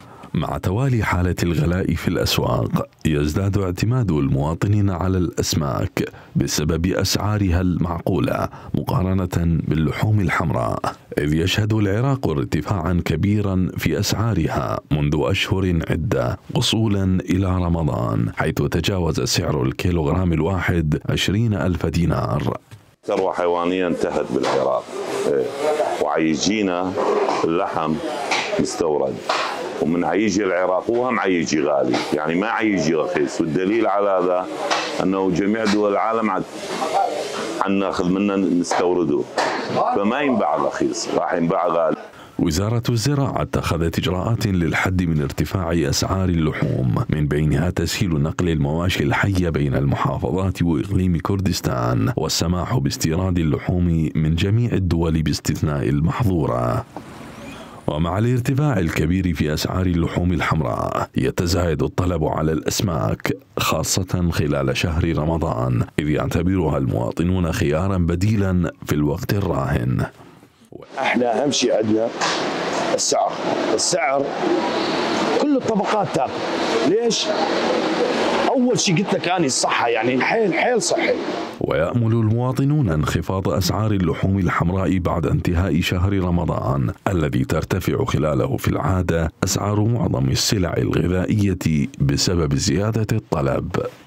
مع توالي حالة الغلاء في الأسواق، يزداد اعتماد المواطنين على الأسماك بسبب أسعارها المعقولة مقارنة باللحوم الحمراء، إذ يشهد العراق ارتفاعا كبيرا في أسعارها منذ أشهر عدة وصولا إلى رمضان، حيث تجاوز سعر الكيلوغرام الواحد 20,000 دينار. ثروة حيوانية انتهت بالعراق، وعيجينا اللحم مستورد، ومن عيجي العراق وهم عيجي غالي، يعني ما عيجي رخيص، والدليل على هذا انه جميع دول العالم عن ناخذ منه نستورده، فما ينباع رخيص، راح ينباع غالي. وزارة الزراعة اتخذت إجراءات للحد من ارتفاع أسعار اللحوم، من بينها تسهيل نقل المواشي الحية بين المحافظات وإقليم كردستان، والسماح باستيراد اللحوم من جميع الدول باستثناء المحظورة. ومع الارتفاع الكبير في أسعار اللحوم الحمراء، يتزايد الطلب على الأسماك خاصة خلال شهر رمضان، إذ يعتبرها المواطنون خيارا بديلا في الوقت الراهن. احنا اهم شيء عندنا السعر كل الطبقات تاكل. ليش؟ اول شيء قلت لك اني الصحه، يعني حيل صحي. ويأمل المواطنون انخفاض أسعار اللحوم الحمراء بعد انتهاء شهر رمضان، الذي ترتفع خلاله في العادة أسعار معظم السلع الغذائية بسبب زيادة الطلب.